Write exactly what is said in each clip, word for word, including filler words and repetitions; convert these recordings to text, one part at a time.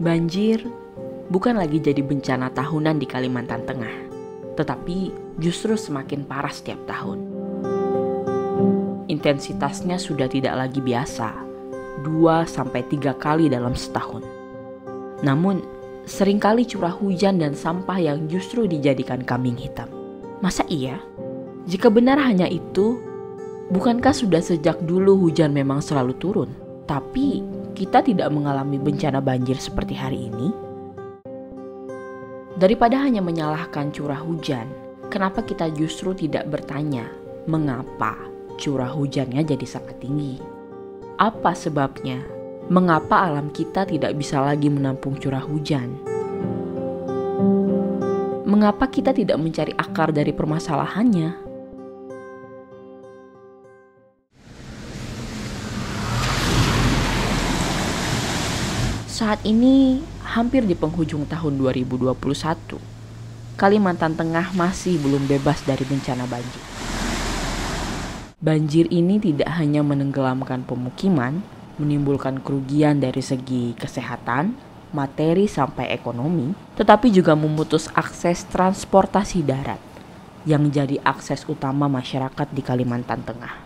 Banjir bukan lagi jadi bencana tahunan di Kalimantan Tengah, tetapi justru semakin parah setiap tahun. Intensitasnya sudah tidak lagi biasa, dua sampai tiga kali dalam setahun. Namun, seringkali curah hujan dan sampah yang justru dijadikan kambing hitam. Masa iya? Jika benar hanya itu, bukankah sudah sejak dulu hujan memang selalu turun? Tapi kita tidak mengalami bencana banjir seperti hari ini? Daripada hanya menyalahkan curah hujan, kenapa kita justru tidak bertanya mengapa curah hujannya jadi sangat tinggi? Apa sebabnya? Mengapa alam kita tidak bisa lagi menampung curah hujan? Mengapa kita tidak mencari akar dari permasalahannya? Saat ini hampir di penghujung tahun dua ribu dua puluh satu, Kalimantan Tengah masih belum bebas dari bencana banjir. Banjir ini tidak hanya menenggelamkan pemukiman, menimbulkan kerugian dari segi kesehatan, materi sampai ekonomi, tetapi juga memutus akses transportasi darat yang jadi akses utama masyarakat di Kalimantan Tengah.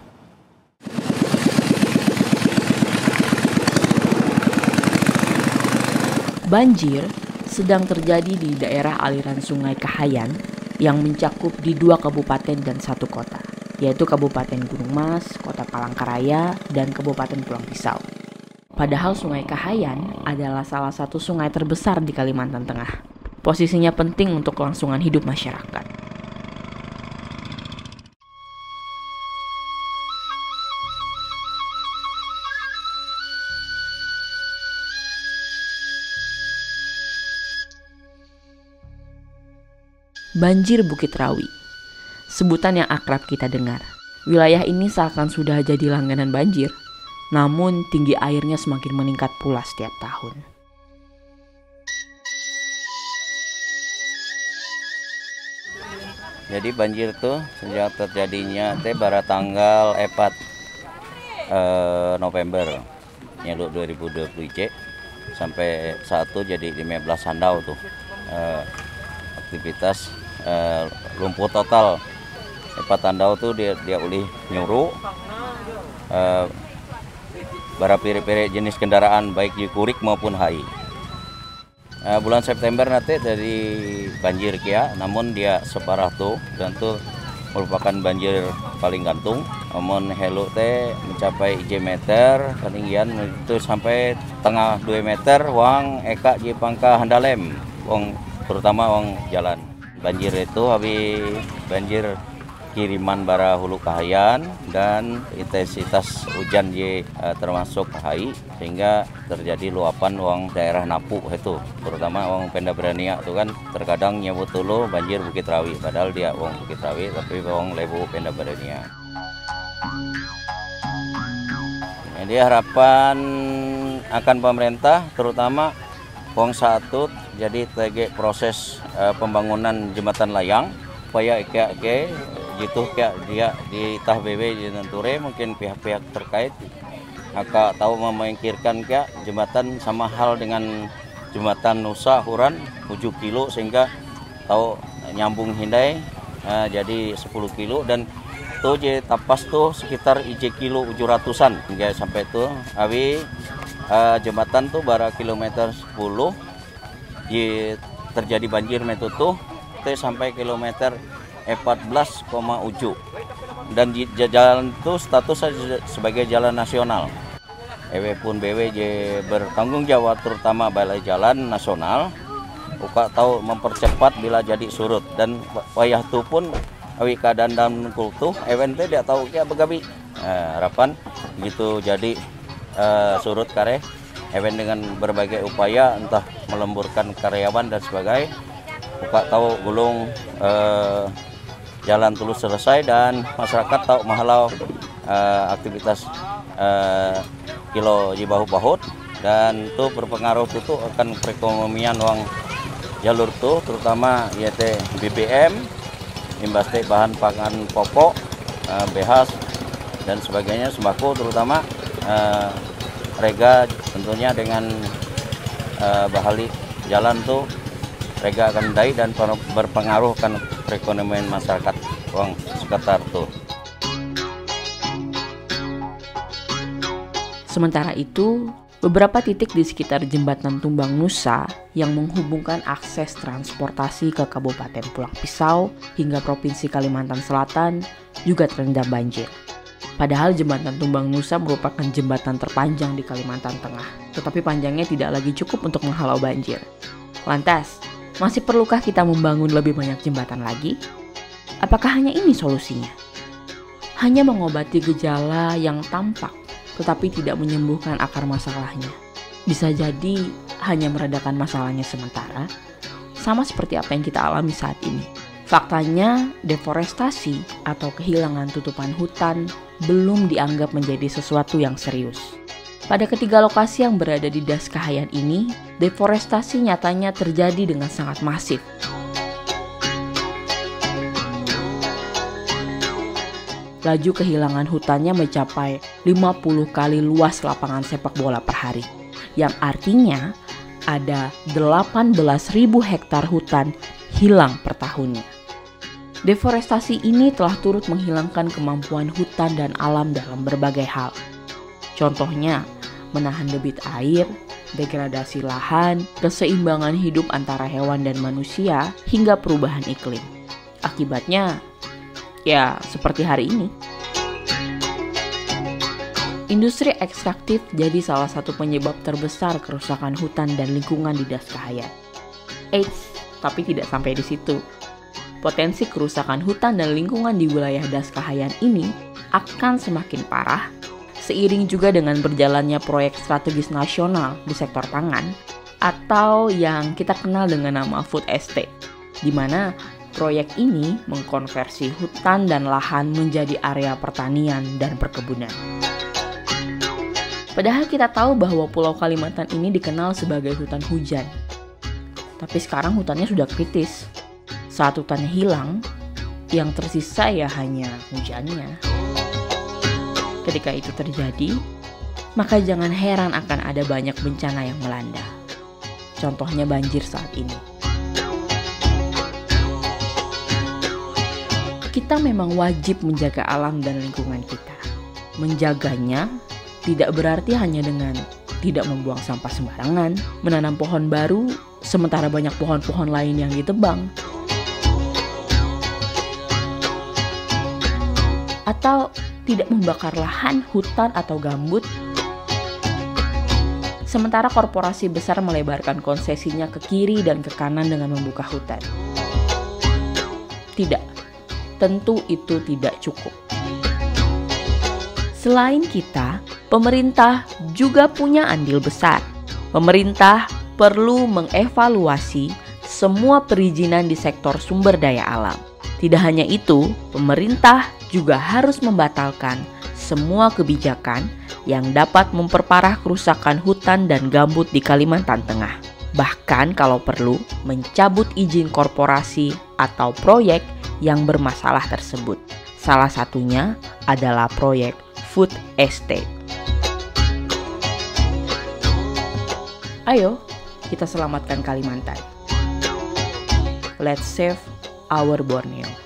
Banjir sedang terjadi di daerah aliran Sungai Kahayan yang mencakup di dua kabupaten dan satu kota, yaitu Kabupaten Gunung Mas, Kota Palangkaraya, dan Kabupaten Pulang Pisau. Padahal Sungai Kahayan adalah salah satu sungai terbesar di Kalimantan Tengah. Posisinya penting untuk kelangsungan hidup masyarakat. Banjir Bukit Rawi, sebutan yang akrab kita dengar. Wilayah ini seakan sudah jadi langganan banjir, namun tinggi airnya semakin meningkat pula setiap tahun. Jadi banjir tuh sejak terjadinya teh bara tanggal empat eh, November nyeluk dua ribu dua puluh sampai satu jadi lima belas handau tuh eh, aktivitas eh, lumpuh total. Empat handau tuh dia dia ulih nyuruh eh, bara pire-pire jenis kendaraan baik Jikurik maupun H I. Uh, bulan September nanti dari banjir kia, namun dia separah tuh dan tuh merupakan banjir paling gantung. Namun helu teh mencapai tiga meter, ketinggian itu sampai tengah dua meter. Wang eka di pangka handalem, wang terutama wang jalan. Banjir itu habis banjir kiriman bara hulu Kahayan dan intensitas hujan di uh, termasuk H I sehingga terjadi luapan uang daerah Napu itu terutama uang Penda Berania itu kan terkadang nyebut dulu banjir Bukit Rawi padahal dia uang Bukit Rawi tapi uang Lebu Penda Berania. Jadi harapan akan pemerintah terutama uang satu jadi T G proses uh, pembangunan jembatan layang supaya kayak kayak gitu kayak dia di Tah B B di Nenture mungkin pihak-pihak terkait akan tahu memikirkan kayak jembatan sama hal dengan jembatan Nusa Huran tujuh kilo sehingga tahu nyambung hindai uh, jadi sepuluh kilo dan tuh je tapas tuh sekitar ije kilo tujuh ratusan hingga sampai tuh awi uh, jembatan tuh bara kilometer sepuluh je terjadi banjir metutuh teh sampai kilometer empat belas koma tujuh dan jalan itu status sebagai jalan nasional. E W pun B W J bertanggung jawab terutama Balai Jalan Nasional uka tahu mempercepat bila jadi surut dan wayah tu pun awi keadaan dan kultuh event teh dia tahu kayak begabi nah, harapan gitu jadi uh, surut kare event dengan berbagai upaya entah melemburkan karyawan dan sebagainya uka tahu gulung uh, jalan tulus selesai dan masyarakat tahu mahalau uh, aktivitas uh, kilo di bahu-bahut dan itu berpengaruh itu akan perekonomian uang jalur tuh terutama yaitu B B M, imbas teh bahan pangan pokok, uh, B H dan sebagainya sembako terutama uh, rega tentunya dengan uh, bahali jalan tuh rega akan dai dan berpengaruh kan perekonomian masyarakat uang sekitar tuh. Sementara itu, beberapa titik di sekitar jembatan Tumbang Nusa yang menghubungkan akses transportasi ke Kabupaten Pulang Pisau hingga Provinsi Kalimantan Selatan juga terendam banjir. Padahal jembatan Tumbang Nusa merupakan jembatan terpanjang di Kalimantan Tengah, tetapi panjangnya tidak lagi cukup untuk menghalau banjir. Lantas, masih perlukah kita membangun lebih banyak jembatan lagi? Apakah hanya ini solusinya? Hanya mengobati gejala yang tampak, tetapi tidak menyembuhkan akar masalahnya. Bisa jadi hanya meredakan masalahnya sementara, sama seperti apa yang kita alami saat ini. Faktanya, deforestasi atau kehilangan tutupan hutan belum dianggap menjadi sesuatu yang serius. Pada ketiga lokasi yang berada di Das Kahayan ini, deforestasi nyatanya terjadi dengan sangat masif. Laju kehilangan hutannya mencapai lima puluh kali luas lapangan sepak bola per hari, yang artinya ada delapan belas ribu hektar hutan hilang per tahunnya. Deforestasi ini telah turut menghilangkan kemampuan hutan dan alam dalam berbagai hal. Contohnya, menahan debit air, degradasi lahan, keseimbangan hidup antara hewan dan manusia, hingga perubahan iklim. Akibatnya, ya seperti hari ini. Industri ekstraktif jadi salah satu penyebab terbesar kerusakan hutan dan lingkungan di Das Kahayan. Eits, tapi tidak sampai di situ. Potensi kerusakan hutan dan lingkungan di wilayah Das Kahayan ini akan semakin parah seiring juga dengan berjalannya proyek strategis nasional di sektor pangan atau yang kita kenal dengan nama food estate, di mana proyek ini mengkonversi hutan dan lahan menjadi area pertanian dan perkebunan. Padahal kita tahu bahwa Pulau Kalimantan ini dikenal sebagai hutan hujan. Tapi sekarang hutannya sudah kritis. Saat hutannya hilang, yang tersisa ya hanya hujannya. Ketika itu terjadi, maka jangan heran akan ada banyak bencana yang melanda. Contohnya banjir saat ini. Kita memang wajib menjaga alam dan lingkungan kita. Menjaganya tidak berarti hanya dengan tidak membuang sampah sembarangan, menanam pohon baru, sementara banyak pohon-pohon lain yang ditebang. Atau tidak membakar lahan, hutan, atau gambut, sementara korporasi besar melebarkan konsesinya ke kiri dan ke kanan dengan membuka hutan. Tidak, tentu itu tidak cukup. Selain kita, pemerintah juga punya andil besar. Pemerintah perlu mengevaluasi semua perizinan di sektor sumber daya alam. Tidak hanya itu, pemerintah juga harus membatalkan semua kebijakan yang dapat memperparah kerusakan hutan dan gambut di Kalimantan Tengah. Bahkan kalau perlu, mencabut izin korporasi atau proyek yang bermasalah tersebut. Salah satunya adalah proyek food estate. Ayo, kita selamatkan Kalimantan. Let's save our Borneo.